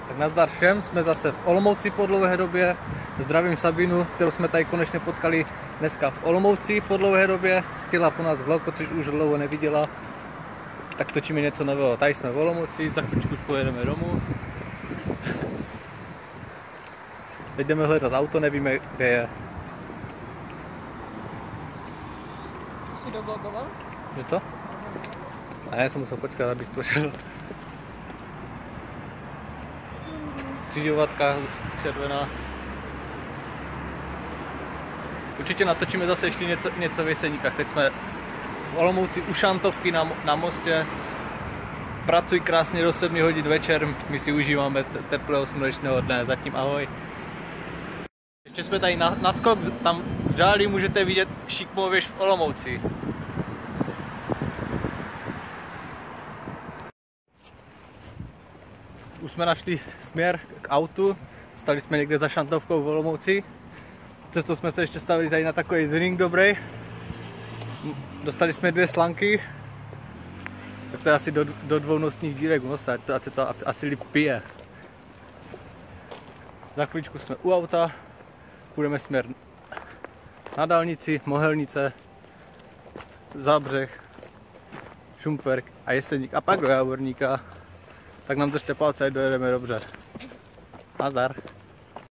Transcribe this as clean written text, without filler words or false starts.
Tak nazdar všem, jsme zase v Olomouci po dlouhé době. Zdravím Sabinu, kterou jsme tady konečně potkali dneska v Olomouci po dlouhé době. Chtěla po nás vlog, protože už dlouho neviděla. Tak točíme něco nového. Tady jsme v Olomouci, za chvíličku už pojedeme domů. Teď jdeme hledat auto, nevíme, kde je. Jsi doblogoval? Že co? A já jsem musel počkat, abych prošel. Křižovatka červená. Určitě natočíme zase ještě něco v Jeseníkách. Teď jsme v Olomouci u Šantovky na mostě. Pracuji krásně do 7 hodin večer. My si užíváme teplého slunečného dne. Zatím ahoj. Ještě jsme tady na skok. Tam v dáli můžete vidět šikmou věž v Olomouci. Už jsme našli směr k autu, stali jsme někde za Šantovkou v Olomouci. Cestou jsme se ještě stavili tady na takový drink dobrý. Dostali jsme 2 slanky. Tak to je asi do 2 nosních dírek v nose, ať se to asi líp pije. Za chvíličku jsme u auta, půjdeme směr na dálnici, Mohelnice, Zábřeh, Šumperk a Jeseník a pak do Jávorníka. Tak nám držte palce, ať dojedeme dobře. Nazdar.